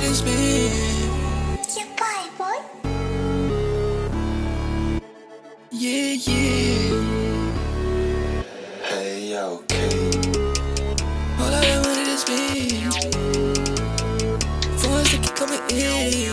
it's been. Your boy, boy. Yeah, yeah. Hey, okay. All of that money that's been. Funds that keep coming in.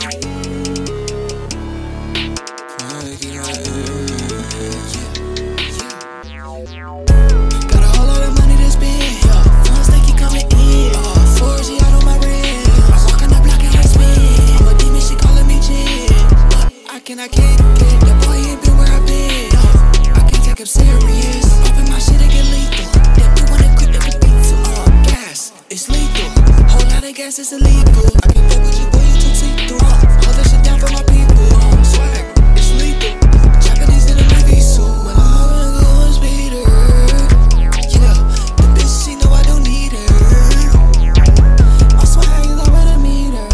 Got a whole lot of money that's been. Funds that keep coming in. 4G out on my rim. I walk on the block and I spin. I'm a demon, she calling me Jin. I can't get. Your boy ain't been where I've been. I can't take him serious. Open my shit and get lethal. That blue one that quick like a pizza. Gas, it's lethal. Whole lot of gas is illegal. I can't fuck with you, boy, you too see-through. Hold that shit down for my people. Swag, it's lethal. Japanese in a movie suit. When I'm moving, going speeder. Yeah, the bitch, she know I don't need her. I swear I ain't over the meter.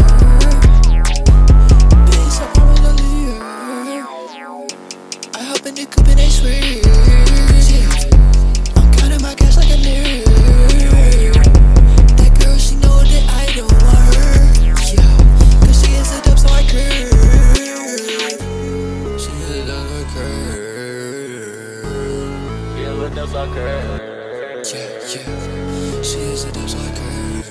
Bitch, I promise I'll leave her. I hop in the coupe and they swear. Yeah, I'm counting my cash like a nerd. That girl, she know that I don't want her. Yeah, cause she is a dub, so I curve. She is a dub, so I curve. Yeah, look, that's our curve. Yeah, yeah. She is a dub, so I curve.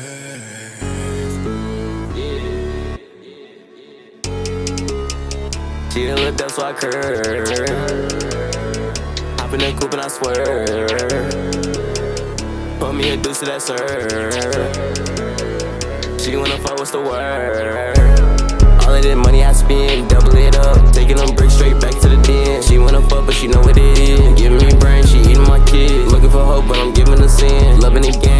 She a little dumb, so I curve. Hop in the coupe and I swear. Put me a deuce to that serve. She wanna fuck, what's the word? All of that money I spend, double it up. Taking them bricks straight back to the den. She wanna fuck, but she know what it is. Giving me brain, she eating my kids. Looking for hope, but I'm giving the sin. Loving the game.